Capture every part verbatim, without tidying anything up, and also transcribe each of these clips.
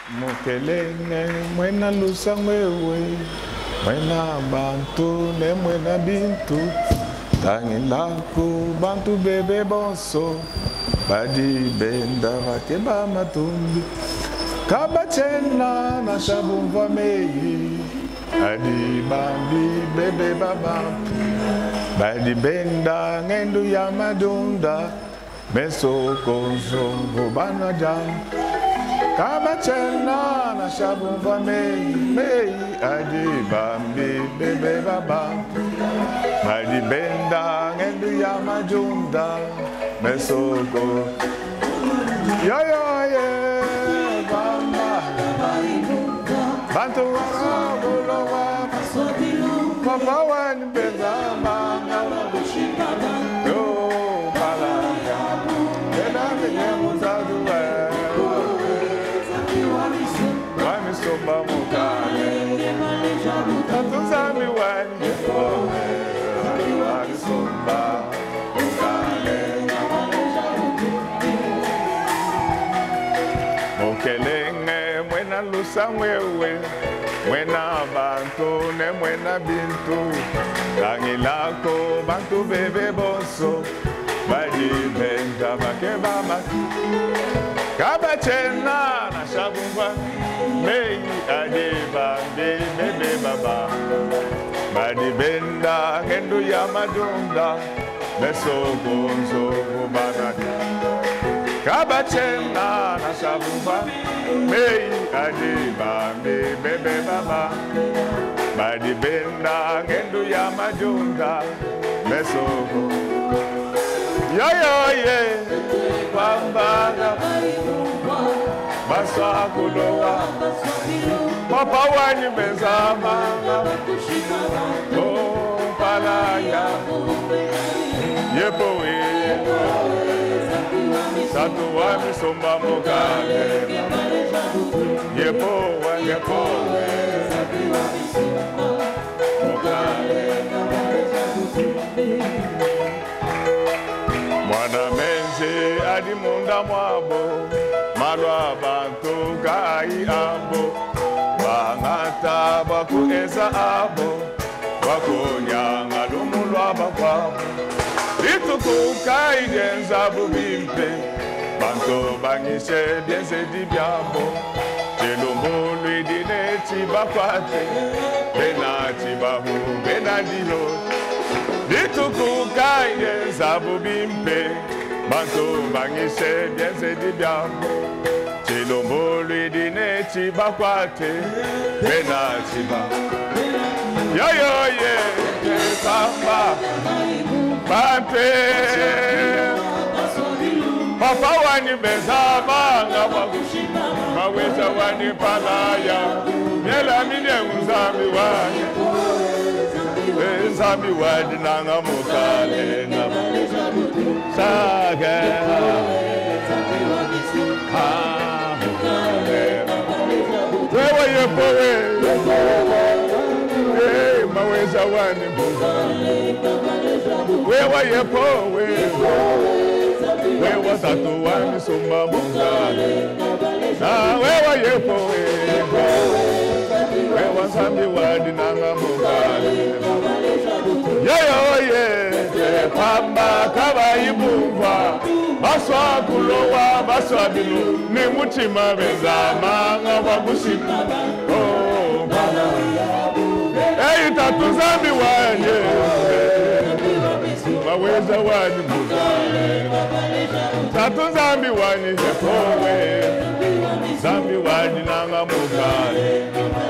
Mukelenge mwena lusa mwewe mwena bantu ne mwena bintu tangi lako bantu bebe bonso badi benda vakeba matumbi kabachena na shabumva meyi adi bambi bebe baba badi benda ngendu ya madunda meso konzo bana jam kabachena na shabumva meyi meyi adi bambi bebe baba badi benda ngendu ya madunda meso konzo yo yo ye bamba bantu warabulowa papa wani bezama yo palaya ena menye muzaduwe wani somba mukale tatu zami wani wani somba mukale Mukelenge mwena lusa mwewe mwena bantu ne mwena bintu tangi lako bantu bebe bonso badi benda bakeba maki kabachena na shabumba meyi adi bambi bebe baba badi benda ngendu ya madunda meso bonzo banadi kabachena na shabumba meyi adi bambi bebe baba badi benda ngendu ya majunda mesoko yo yo ye pambana baswa kulowa papa wani bezama oh palaya yepo we Satu wami somba mukale Yepo wa yepo mukale Mwana menze adi munda mwabo Malwa bantu kai abo Bangata baku eza abo Wako nyanga lumulwa bakwabo Itukukai genza bubimpe Banto bangise biense di biamo Chelombo lui dine chibakwate Bena chibahu bena dilo Itukukai genza bubimpe Banto bangise biense di biamo Chelombo lui dine chibakwate Bena chibahu Yo yo ye Papa Pante Papa wani bezama ngabagushima Maweza wani palaya Nela mine uzami wani Uzami wani nanga mukale Sage Ha mukale Wewa yepowe Hey maweza wani mukale Wewa yepowe Wewa tatu wani sumba mungale Na wewa yepowe Wewa sambi wadi nanga mungale Yo yo ye Pamba kaba ibuwa Baswa kulowa baswa bilu Ni mutima bezama Nga wabushima Oh bana Hey tatu zambi wanye Waweza wani mukale Tatu zambi wani yepowe Zambi wani nanga mukale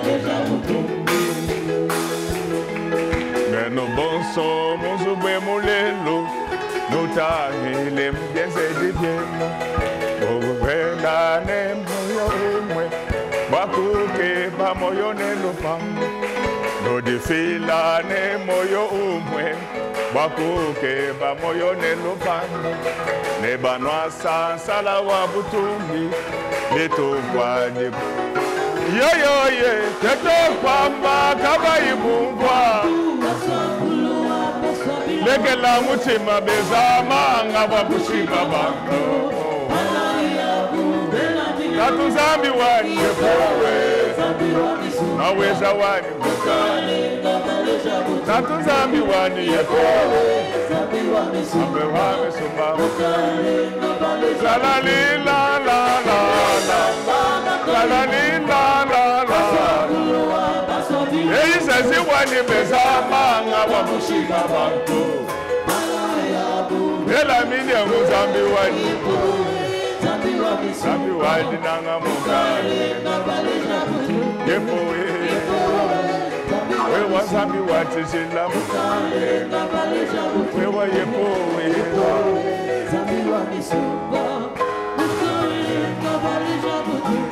Meno bonso muzubwe mulelo Nutahile mbiense di bieno Uvenda ne moyo umwe Bakuke pa moyo nelo pamu Nodifila ne moyo umwe Bakuke ba moyo ne lupano Ne banwa sansala wa butumbi Leto kwa nibu Yo yo ye Teto kwa mba kaba ibumbwa Leke la mutima bezama Nga wabushima bango Tatu zambi wani yepowe naweza wani Tatu zambi wani yepowe Ambe wame sumba La la li la la la la La la li la la la Eyi sesi wani bezama nga wa mushika bantu Ela mini ya muzambi wani Zambi wani nanga mukale Yepowe Wewa zambi wati zila mukale Wewa yepowe Zambi wani sumba Mukale